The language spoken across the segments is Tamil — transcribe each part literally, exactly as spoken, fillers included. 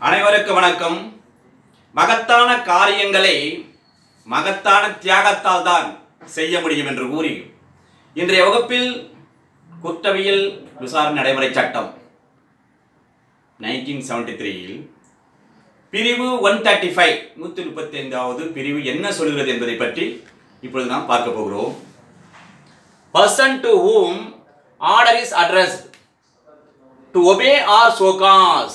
அனைவருக்கும் வணக்கம். மகத்தான காரியங்களை மகத்தான தியாகத்தால் தான் செய்ய முடியும் என்று கூறி இன்றைய வகுப்பில் குற்றவியல் விசாரணை நடைமுறை சட்டம் நைன்டீன் செவன்டி த்ரீயில் பிரிவு ஒன் தேர்ட்டி ஃபைவ் நூற்றி முப்பத்தி ஐந்தாவது பிரிவு என்ன சொல்கிறது என்பதை பற்றி இப்பொழுது நாம் பார்க்க போகிறோம். Person to whom order is addressed to obey or so cause.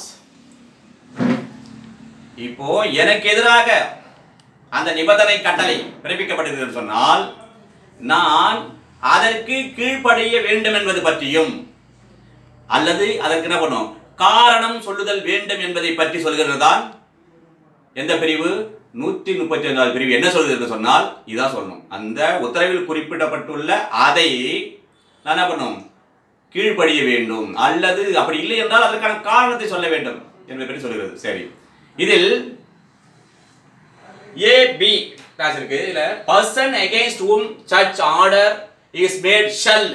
இப்போ எனக்கு எதிராக அந்த நிபந்தனை கட்டளை பிறப்பிக்கப்பட்டது சொன்னால் நான் அதற்கு கீழ்ப்படிய வேண்டும் என்பது பற்றியும் அல்லது அதற்கு என்ன பண்ணும் காரணம் சொல்லுதல் வேண்டும் என்பதை பற்றி சொல்கிறது தான் எந்த பிரிவு நூற்றி முப்பத்தி ஐந்தாவது பிரிவு என்ன சொல்கிறது என்று சொன்னால் இதான் சொல்லணும். அந்த உத்தரவில் குறிப்பிடப்பட்டுள்ள அதை நான் என்ன பண்ணும் கீழ்ப்படிய வேண்டும் அல்லது அப்படி இல்லை என்றால் அதற்கான காரணத்தை சொல்ல வேண்டும் என்பதை பற்றி சொல்கிறது. சரி, இதில் A B கிளாஸ் இருக்கு. இதுல person against whom such order is made shall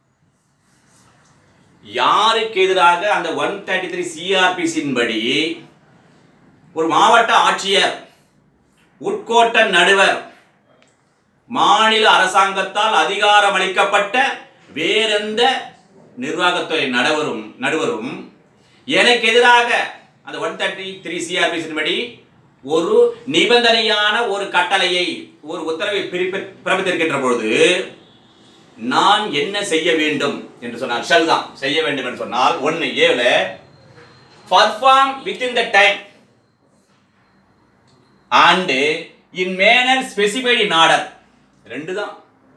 யாருக்கு எதிராக அந்த ஒன் தேர்ட்டி த்ரீ சிஆர்பிசியின் படி ஒரு மாவட்ட ஆட்சியர், உட்கோட்ட நடுவர், மாநில அரசாங்கத்தால் அதிகாரம் அளிக்கப்பட்ட வேறெந்த நிர்வாகத்துறை நடுவரும் நடுவரும் எனக்கு எதிராக அந்த ஒன் தேர்ட்டி த்ரீ சிஆர்பிசியின் படி ஒரு நிபந்தனையான ஒரு கட்டளையை ஒரு உத்தரவை பிறப்பித்திருக்கின்ற பொழுது நான் என்ன செய்ய வேண்டும் என்று சொன்னால் ஷல் தான் செய்ய வேண்டும் என்று சொன்னால் ஒன்னு ஏல perform within the time and in manner specified in order. ரெண்டு தான்.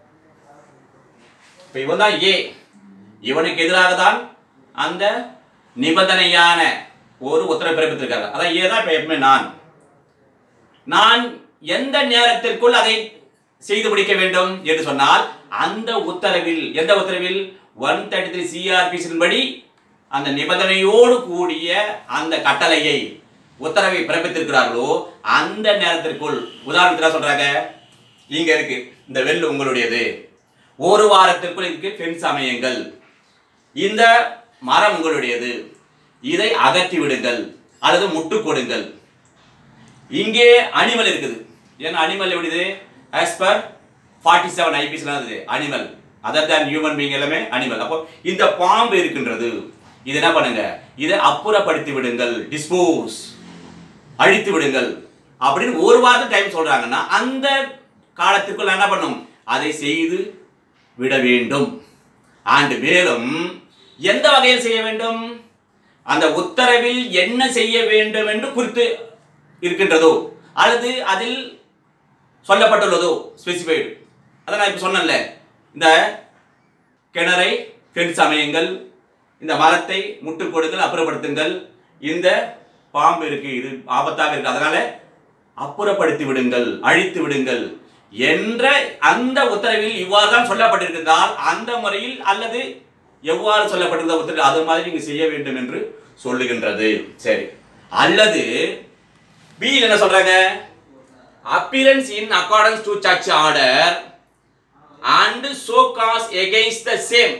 இப்போ இவன் தான் ஏ, இவனுக்கு எதிராக தான் அந்த நிபந்தனையான ஒரு உத்தரவு பிறப்பித்திருக்காங்க. அதான் ஏ தான் இப்போ எப்பவுமே நான் நான் எந்த நேரத்திற்குள் அதை செய்து முடிக்க வேண்டும் என்று சொன்னால் அந்த உத்தரவில் எந்த உத்தரவில் ஒன் தேர்ட்டி த்ரீ சிஆர்பிசியின் படி அந்த நிபந்தனையோடு கூடிய அந்த கட்டளையை உத்தரவை பிறப்பித்திருக்கிறார்களோ அந்த நேரத்திற்குள், உதாரணத்தில் சொல்றாங்க இங்க இருக்கு இந்த வெல் உங்களுடையது, ஒரு வாரத்திற்குள் இதுக்கு ஃபென்ஸ் அமையுங்கள், இந்த மரம் உங்களுடையது, இதை அகற்றி விடுங்கள் அல்லது முட்டு கொடுங்கள். இங்கே அனிமல் இருக்குது. ஏன்னா அனிமல் எப்படிது as per forty seven IPS animal other than human being எல்லாமே அனிமல். அப்போ இந்த பாம்பு இருக்கின்றது, இது என்ன பண்ணுங்க இதை அப்புறப்படுத்தி விடுங்கள், டிஸ்போஸ் அழித்து விடுங்கள் அப்படின்னு ஒரு வாரத்துக்கு டைம் சொல்றாங்கன்னா அந்த காலத்திற்குள் என்ன பண்ணும் அதை செய்து விட வேண்டும். அண்ட் மேலும் எந்த வகையில் செய்ய வேண்டும், அந்த உத்தரவில் என்ன செய்ய வேண்டும் என்று குறித்து இருக்கின்றதோ அல்லது அதில் சொல்லப்பட்டுள்ளதோ ஸ்பெசிஃபைடு. அதான் நான் இப்போ சொன்னேன்ல, இந்த கிணறை ஃபென்ஸ் அமையுங்கள், இந்த மரத்தை முட்டு கொடுங்கள், அப்புறப்படுத்துங்கள், இந்த பாம்பு இருக்கு இது ஆபத்தாக இருக்கு அதனால அப்புறப்படுத்தி விடுங்கள், அழித்து விடுங்கள் என்ற அந்த உத்தரவில் இவ்வாறு தான் சொல்லப்பட்டிருக்கிறால் அந்த முறையில் அல்லது எவ்வாறு சொல்லப்பட்டிருந்த உத்தரவு அது மாதிரி நீங்க செய்ய வேண்டும் என்று சொல்லுகின்றது. சரி, அல்லது பி என்ன சொல்றாங்க, appearance in accordance to such order and so cause against the same.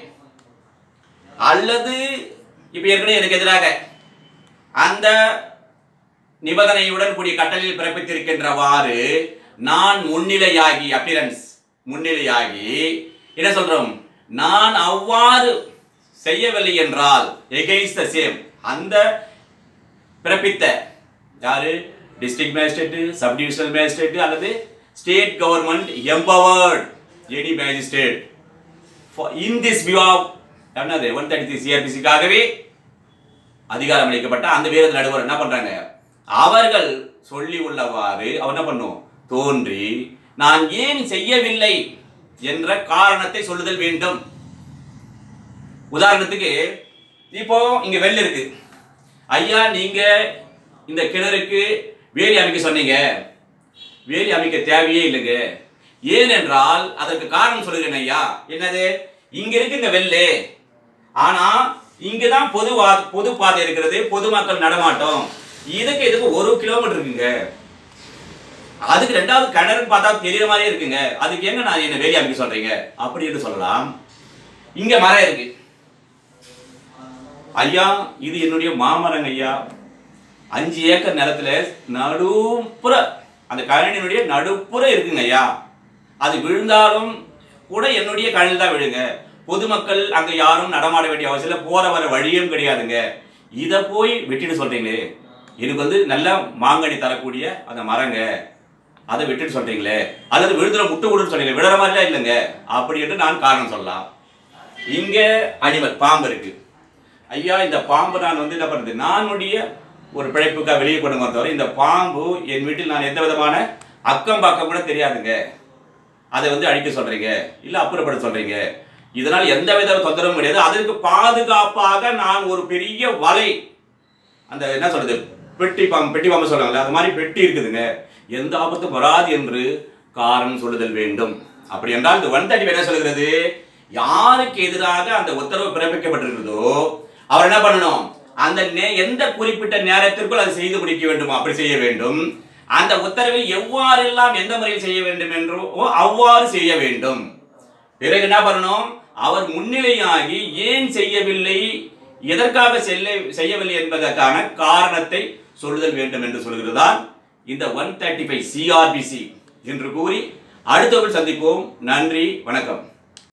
அல்லது இப்ப ஏற்கனவே எனக்கு எதிராக அந்த நிபந்தனையுடன் கூடிய கட்டளையில் பிறப்பித்திருக்கின்றவாறு நான் முன்னிலையாகி appearance முன்னிலையாகி என்ன சொல்றோம் நான் அவ்வாறு செய்யவில்லை என்றால் against the same அந்த பிறப்பித்த யாரு district magistrate, sub divisional magistrate அல்லது state government empowered any magistrate in this view of என்னது ஒன் தேர்ட்டி த்ரீ சிஆர்பிசிக்காகவே அதிகாரம் அளிக்கப்பட்ட அந்த வீர நடுவர் என்ன பண்றாங்க அவர்கள் சொல்லி உள்ளவாறு அவர் என்ன பண்ணும் தோன்றி நான் ஏன் செய்யவில்லை என்ற காரணத்தை சொல்லுதல் வேண்டும். உதாரணத்துக்கு இப்போ இங்க வெள்ள இருக்கு, ஐயா நீங்க இந்த கிணறுக்கு வேலி அமைக்க சொன்னீங்க, வேலி அமைக்க தேவையே இல்லைங்க, ஏனென்றால் அதற்கு காரணம் சொல்லுகிறேன் ஐயா. என்னது, இங்க இருக்குங்க வெள்ளு, ஆனா இங்கதான் பொது பொது பாதை இருக்கிறது, பொதுமக்கள் நடமாட்டம், இதுக்கு இதுக்கு ஒரு கிலோமீட்டர் இருக்குங்க, அதுக்கு ரெண்டாவது கிணறு பார்த்தா தெரியற மாதிரியே இருக்குங்க, அதுக்கு எங்க நான் என்ன வேலி அமைக்க சொல்றீங்க அப்படி என்று சொல்லலாம். இங்க மரம் இருக்கு, ஐயா இது என்னுடைய மாமரங்க ஐயா, அஞ்சு ஏக்கர் நிலத்துல நடுப்புற அந்த கழனியினுடைய நடுப்புற இருக்குங்க ஐயா. அது விழுந்தாலும் கூட என்னுடைய கழனில் தான் விழுங்க. பொதுமக்கள் அங்க யாரும் நடமாட வேண்டிய அவசியம் இல்லை, போற வர வழியும் கிடையாதுங்க. இதை போய் விட்டுட்டு சொல்றீங்களே, எனக்கு வந்து நல்ல மாங்கனி தரக்கூடிய அந்த மரங்க, அதை விட்டுட்டு சொல்றீங்களே, அல்லது விழுதுல முட்டை கொடுன்னு சொல்றீங்க, விடுற மாதிரிலாம் இல்லைங்க அப்படி என்று நான் காரணம் சொல்லலாம். இங்க அனிமல் பாம்பு இருக்கு ஐயா. இந்த பாம்பு நான் வந்து என்ன பண்றது, நானுடைய ஒரு பிழைப்புக்காக வெளியே கொண்டு வந்தவரை இந்த பாம்பு என் வீட்டில் நான் எந்த விதமான அக்கம் பக்கம் கூட தெரியாதுங்க, அதை வந்து அழிக்க சொல்றீங்க, இல்ல அப்புறப்படுத்த சொல்றீங்க. இதனால் எந்த வித தொந்தரவும் கிடையாது. அதற்கு பாதுகாப்பாக நான் ஒரு பெரிய வலை, அந்த என்ன சொல்றது, பெட்டி பாம்பு பெட்டி பாம்பு சொல்றாங்கல்ல, அது மாதிரி பெட்டி இருக்குதுங்க, எந்த ஆபத்தும் வராது என்று காரணம் சொல்லுதல் வேண்டும். அப்படி என்றால் இந்த ஒன் தேர்ட்டி என்ன சொல்கிறது, யாருக்கு எதிராக அந்த உத்தரவு பிறப்பிக்கப்பட்டிருக்கிறதோ அவர் என்ன பண்ணணும், அந்த எந்த குறிப்பிட்ட நேரத்திற்குள் அதை செய்து முடிக்க வேண்டும், அப்படி செய்ய வேண்டும். அந்த உத்தரவில் எவ்வாறெல்லாம் எந்த முறையில் செய்ய வேண்டும் என்றோ அவ்வாறு செய்ய வேண்டும். பிறகு என்ன பண்ணணும், அவர் முன்னிலையாகி ஏன் செய்யவில்லை, எதற்காக செல்ல செய்யவில்லை என்பதற்கான காரணத்தை சொல்லுதல் வேண்டும் என்று சொல்கிறதுதான் இந்த ஒன் தேர்ட்டி ஃபைவ் சிஆர்பிசி என்று கூறி அடுத்த சந்திப்போம். நன்றி, வணக்கம்.